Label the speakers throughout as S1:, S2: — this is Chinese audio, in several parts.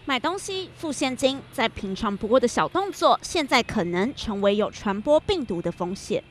S1: 买东西付现金，再平常不过的小动作，现在可能成为有传播病毒的风险。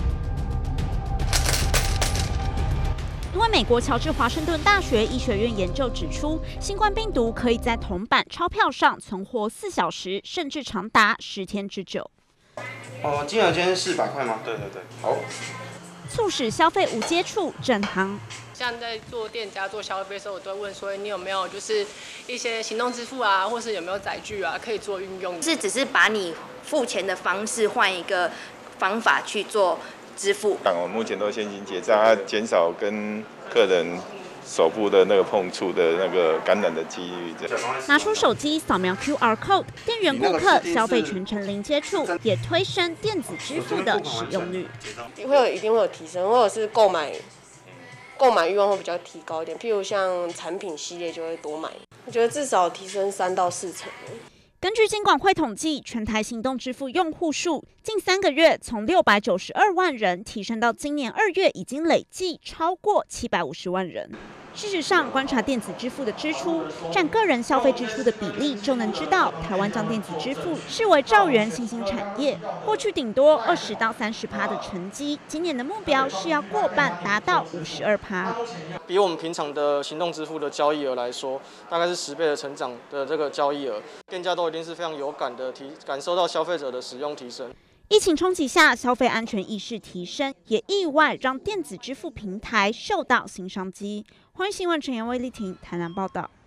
S1: 因为美国乔治华盛顿大学医学院研究指出，新冠病毒可以在铜板钞票上存活4小时，甚至长达10天之久。
S2: 金额今天400块吗？对，好。
S1: 促使消费无接触正行。
S3: 像在做店家做消费的时候，我都会问说，你有没有就是一些行动支付啊，或是有没有载具啊，可以做运用？
S4: 只是把你付钱的方式换一个方法去做支付。
S5: 我目前都现金结账，减少跟客人手部的那个碰触的那个感染的几率。
S1: 拿出手机扫描 QR code， 店员顾客消费全程零接触，也推升电子支付的使用率。
S3: 一定会有提升，或者是购买欲望会比较提高一点。譬如像产品系列就会多买，我觉得至少提升3到4成。
S1: 根据金管会统计，全台行动支付用户数近3个月从692万人提升到今年2月，已经累计超过750万人。事实上，观察电子支付的支出占个人消费支出的比例，就能知道台湾将电子支付视为兆元新兴产业。过去顶多20到30%的成绩，今年的目标是要过半，达到52%。
S6: 比我们平常的行动支付的交易额来说，大概是10倍的成长的这个交易额，店家都一定是非常有感的感受到消费者的使用提升。
S1: 疫情冲击下，消费安全意识提升，也意外让电子支付平台嗅到新商机。欢迎新闻陈彦威、丽婷台南报道。